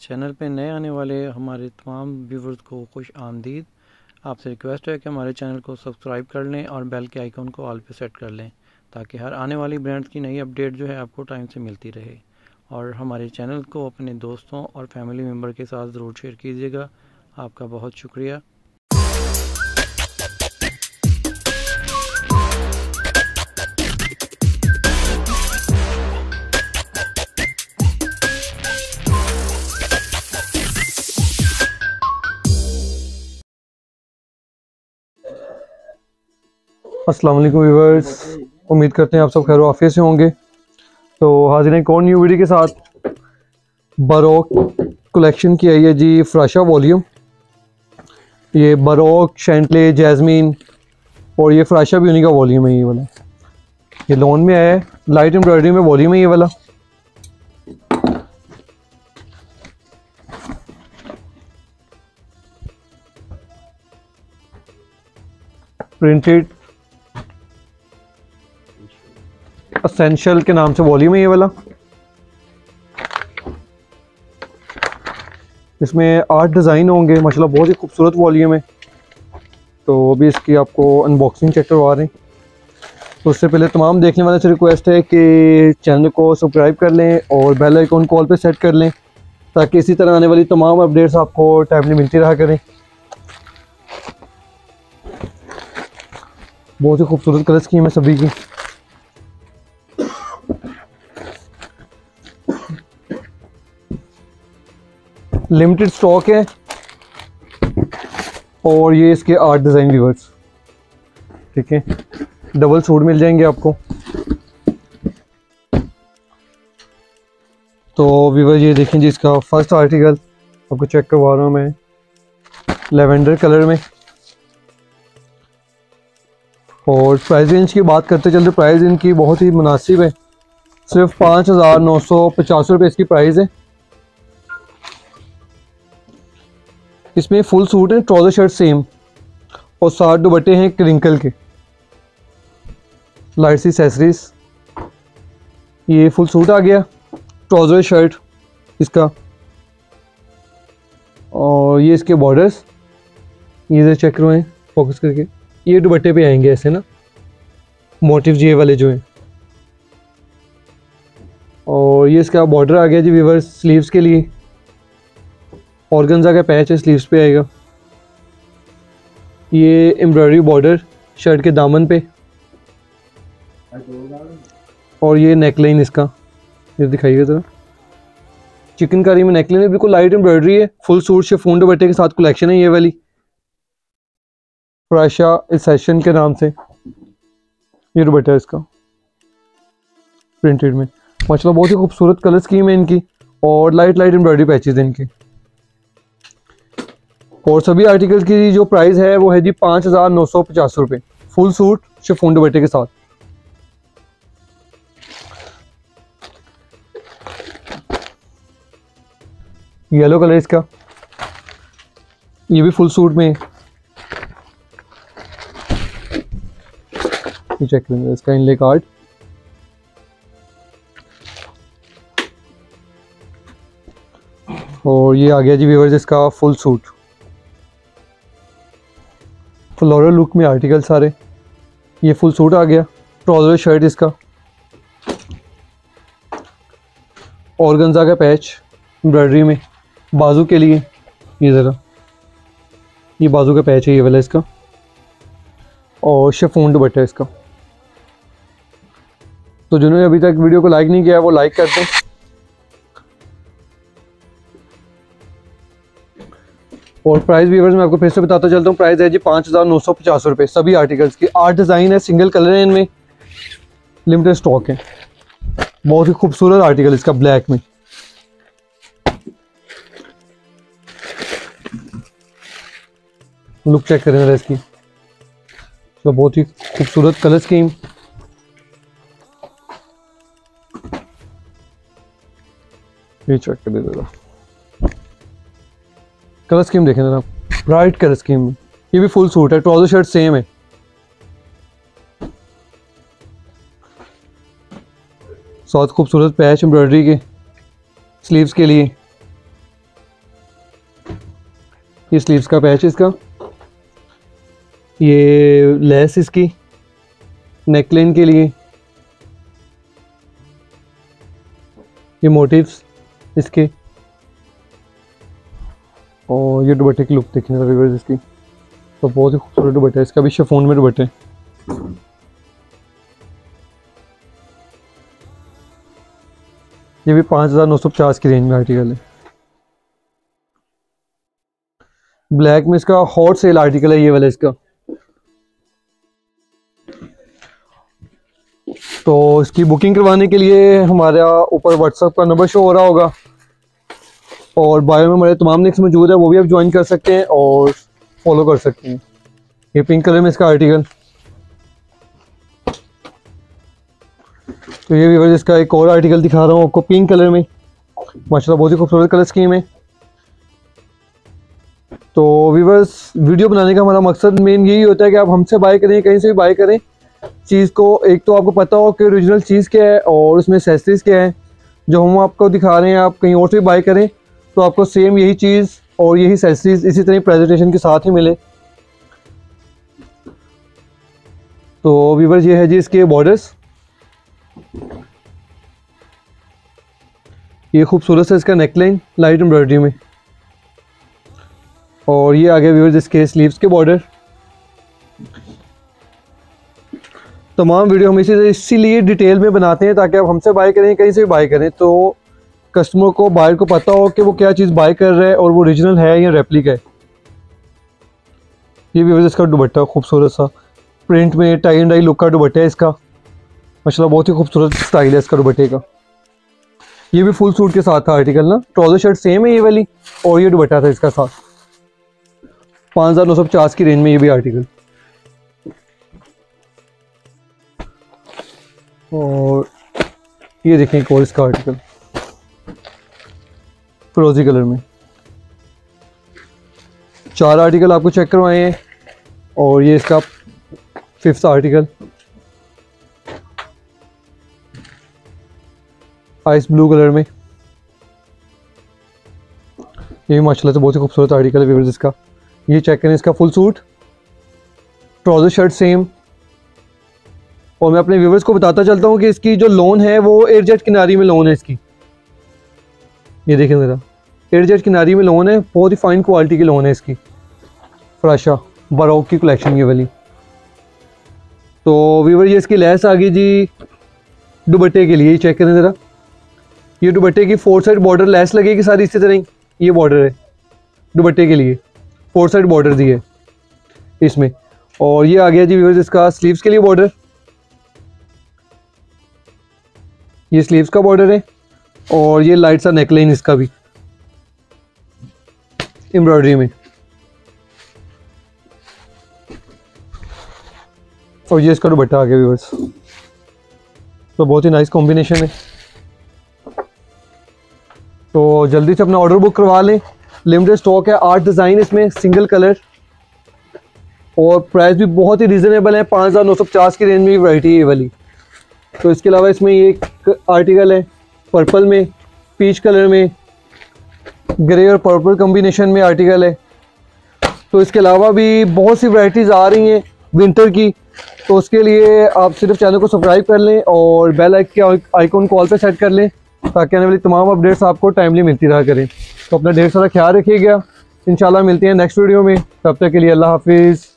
Channel पे नए आने वाले हमारे तमाम व्यूवर्स को खुश आमदीद। आपसे रिक्वेस्ट है कि हमारे चैनल को सब्सक्राइब कर लें और बेल के आइकन को ऑल पे सेट कर लें ताकि हर आने वाली ब्रांड्स की नई अपडेट जो है आपको टाइम से मिलती रहे। और हमारे चैनल को अपने दोस्तों और फैमिली मेम्बर के साथ ज़रूर शेयर कीजिएगा। आपका बहुत शुक्रिया। अस्सलाम वालेकुम व्यूअर्स, उम्मीद करते हैं आप सब खैर आफियत से होंगे। तो हाजिर हैं एक और न्यू वीडियो के साथ। बरोक कलेक्शन की आई है जी फ्राशा वॉल्यूम। ये बरोक, शैंटले, जैस्मीन और ये फ्राशा भी उन्हीं का वॉल्यूम है। ये वाला ये लोन में आया है, लाइट एम्ब्रॉयडरी में वॉल्यूम है ये वाला। प्रिंटेड असेंशियल के नाम से वॉल्यूम है ये वाला। इसमें 8 डिज़ाइन होंगे माशाल्लाह, बहुत ही खूबसूरत वॉल्यूम है। तो अभी इसकी आपको अनबॉक्सिंग चेक करवा रहे हैं। तो उससे पहले तमाम देखने वाले से रिक्वेस्ट है कि चैनल को सब्सक्राइब कर लें और बेल आइकन कॉल पे सेट कर लें ताकि इसी तरह आने वाली तमाम अपडेट्स आपको टाइमली मिलती रहा करें। बहुत ही खूबसूरत कलर स्कीम है सभी की। लिमिटेड स्टॉक है और ये इसके 8 डिज़ाइन व्यूअर्स, ठीक है। डबल सूट मिल जाएंगे आपको। तो व्यूअर ये देखें जी, इसका फर्स्ट आर्टिकल आपको चेक करवा रहा हूँ मैं, लेवेंडर कलर में। और प्राइस रेंज की बात करते चलते प्राइस इनकी बहुत ही मुनासिब है, सिर्फ 5,950 रुपये इसकी प्राइस है। इसमें फुल सूट है, ट्राउज़र शर्ट सेम और 7 दुपट्टे हैं क्रिंकल के, लाइट सी एक्सेसरीज। ये फुल सूट आ गया, ट्राउज़र शर्ट इसका। और ये इसके बॉर्डर्स, ये चेक करो हैं फोकस करके, ये दुपट्टे पे आएंगे ऐसे ना, मोटिव ये वाले जो हैं। और ये इसका बॉर्डर आ गया जी व्यूअर्स स्लीव्स के लिए, ऑर्गेन्जा का पैच है, स्लीव्स पे आएगा। ये एम्ब्रॉयडरी बॉर्डर शर्ट के दामन पे, और ये नेकलाइन इसका, ये दिखाइएगा ज़रा, चिकनकारी में नेकलाइन है, बिल्कुल लाइट एम्ब्रॉयडरी है। फुल सूट शिफॉन दुपट्टे के साथ कलेक्शन है ये वाली, फ्राशा सेशन के नाम से। ये दुपट्टा है इसका प्रिंटेड में, माशाल्लाह बहुत ही खूबसूरत कलर स्कीम है इनकी और लाइट एम्ब्रॉयडरी पैचेज हैं इनके। और सभी आर्टिकल्स की जो प्राइस है वो है जी 5,950 रुपये, फुल सूट शिफॉन दुपट्टे के साथ। येलो कलर इसका, ये भी फुल सूट में। ये चेक करेंगे इसका इनले कार्ड। और ये आ गया जी व्यूअर्स इसका फुल सूट, फ्लोरल लुक में आर्टिकल सारे। ये फुल सूट आ गया, ट्राउज़र शर्ट इसका, ऑर्गेन्जा का पैच एम्ब्रॉयडरी में बाजू के लिए। ये ज़रा, ये बाजू का पैच है ये वाला इसका, और शिफॉन दुपट्टा इसका। तो जिन्होंने अभी तक वीडियो को लाइक नहीं किया है वो लाइक कर दें। और प्राइस व्यूअर्स मैं आपको फिर से बताता चलता हूँ, प्राइस है जी 5,950 रुपये सभी आर्टिकल्स की। 8 डिज़ाइन है, सिंगल कलर है इनमें, लिमिटेड स्टॉक है। बहुत ही खूबसूरत आर्टिकल इसका ब्लैक में। लुक चेक करें जरा इसकी, तो बहुत ही खूबसूरत कलर स्कीम। ये चेक कर जरा, कलर स्कीम देखें जरा, ब्राइट कलर स्कीम में। ये भी फुल सूट है, ट्राउज़र शर्ट सेम है। साथ खूबसूरत पैच एम्ब्रॉयडरी के स्लीव्स के लिए। ये स्लीव्स का पैच इसका, ये लेस इसकी नेकलाइन के लिए, ये मोटिव्स इसके, और ये दुपट्टे की लुक देखने का व्यूअर्स इसकी, तो बहुत ही खूबसूरत दुपट्टा है इसका भी, शिफॉन में दुपट्टे। ये भी 5,950 की रेंज में आर्टिकल है। ब्लैक में इसका हॉट सेल आर्टिकल है ये वाला इसका। तो इसकी बुकिंग करवाने के लिए हमारा ऊपर व्हाट्सएप का नंबर शो हो रहा होगा, और बायो में हमारे तमाम लिंक्स मौजूद है, वो भी आप ज्वाइन कर सकते हैं और फॉलो कर सकते हैं। ये पिंक कलर में इसका आर्टिकल, तो ये व्यूअर्स इसका एक और आर्टिकल दिखा रहा हूँ आपको पिंक कलर में, माशाल्लाह बहुत ही खूबसूरत कलर स्कीम है। तो व्यूअर्स वीडियो बनाने का हमारा मकसद मेन यही होता है कि आप हमसे बाय करें, कहीं से भी बाय करें, चीज़ को एक तो आपको पता हो कि ओरिजिनल चीज़ क्या है और उसमें एक्सेसरीज क्या है। जो हम आपको दिखा रहे हैं आप कहीं और से भी बाय करें तो आपको सेम यही चीज़ और यही एक्सेसरीज इसी तरह प्रेजेंटेशन के साथ ही मिले। तो व्यूअर्स ये है जी इसके बॉर्डर्स, ये खूबसूरत है इसका नेकलाइन लाइट एम्ब्रॉयडरी में, और ये आगे व्यूअर्स इसके स्लीव्स के बॉर्डर। तमाम वीडियो हम इसीलिए डिटेल में बनाते हैं ताकि आप हमसे बाय करें, कहीं से भी बाय करें, तो कस्टमर को बायर को पता हो कि वो क्या चीज़ बाय कर रहा है और वो ओरिजिनल है या रेप्लिका है। ये व्यूअर्स इसका दुपट्टा खूबसूरत सा प्रिंट में टाई एंड डाई लुक का दुपट्टा है इसका, माशाल्लाह बहुत ही खूबसूरत स्टाइल है इसका दुपट्टे का। ये भी फुल सूट के साथ था आर्टिकल ना, ट्राउजर शर्ट सेम है ये वाली, और ये दुपट्टा था इसका साथ। 5,950 की रेंज में ये भी आर्टिकल। और ये देखें एक और इसका आर्टिकल फिरोजी कलर में। 4 आर्टिकल आपको चेक करवाए हैं, और ये इसका 5th article ice blue colour में। ये भी माशाल्लाह से बहुत ही खूबसूरत आर्टिकल है व्यूअर्स इसका। ये चेक करें इसका full suit, trouser shirt same. और मैं अपने व्यूअर्स को बताता चलता हूँ कि इसकी जो लोन है वो एयरजेट किनारी में लोन है इसकी। ये देखें ज़रा, एयरजेट किनारी में लोन है, बहुत ही फाइन क्वालिटी की लोन है इसकी। फ्राशा बरोक की कलेक्शन ये वाली। तो व्यूअर ये इसकी लेस आ गई जी दुपट्टे के लिए, चेक करें ज़रा। ये दुपट्टे की 4 साइड बॉर्डर लेस लगेगी सारी इसी तरह ही। ये बॉर्डर है दुपट्टे के लिए, 4 साइड बॉर्डर दी है इसमें। और ये आ गया जी व्यूअर्स इसका स्लीव्स के लिए बॉर्डर। ये स्लीव्स का बॉर्डर है, और ये लाइट सा नेकलाइन इसका भी एम्ब्रॉयडरी में। और ये इसका दुपट्टा आ गया व्यूअर्स, तो बहुत ही नाइस कॉम्बिनेशन है। तो जल्दी से अपना ऑर्डर बुक करवा लें, लिमिटेड स्टॉक है, 8 डिज़ाइन इसमें सिंगल कलर, और प्राइस भी बहुत ही रीज़नेबल है। 5,950 की रेंज में वैरायटी है ये वाली। तो इसके अलावा इसमें ये एक आर्टिकल है पर्पल में, पीच कलर में, ग्रे और पर्पल कॉम्बिनेशन में आर्टिकल है। तो इसके अलावा भी बहुत सी वैरायटीज़ आ रही हैं विंटर की, तो उसके लिए आप सिर्फ चैनल को सब्सक्राइब कर लें और बेल आइकन को ऑल पे सेट कर लें ताकि आने वाली तमाम अपडेट्स आपको टाइमली मिलती रहा करें। तो अपना ढेर सारा ख्याल रखिएगा, इंशाल्लाह मिलते हैं नेक्स्ट वीडियो में। तब तक के लिए अल्लाह हाफिज़।